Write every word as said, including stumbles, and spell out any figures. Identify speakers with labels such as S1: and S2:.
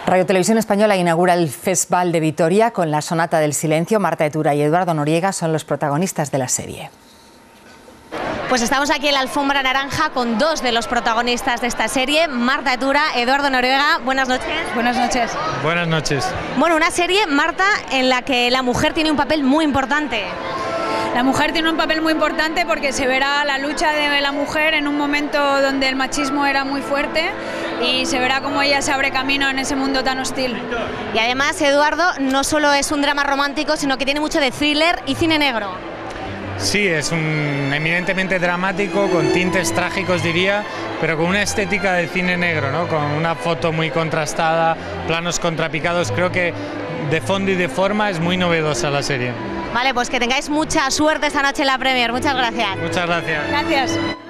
S1: Radio Televisión Española inaugura el Festival de Vitoria con la Sonata del Silencio. Marta Etura y Eduardo Noriega son los protagonistas de la serie.
S2: Pues estamos aquí en la alfombra naranja con dos de los protagonistas de esta serie, Marta Etura, Eduardo Noriega. Buenas noches.
S3: Buenas noches.
S4: Buenas noches.
S2: Bueno, una serie, Marta, en la que la mujer tiene un papel muy importante.
S3: La mujer tiene un papel muy importante porque se verá la lucha de la mujer en un momento donde el machismo era muy fuerte y se verá cómo ella se abre camino en ese mundo tan hostil.
S2: Y además, Eduardo, no solo es un drama romántico, sino que tiene mucho de thriller y cine negro.
S4: Sí, es un eminentemente dramático, con tintes trágicos diría, pero con una estética de cine negro, ¿no? Con una foto muy contrastada, planos contrapicados. Creo que de fondo y de forma es muy novedosa la serie.
S2: Vale, pues que tengáis mucha suerte esta noche en la premier. Muchas gracias.
S4: Muchas gracias.
S3: Gracias.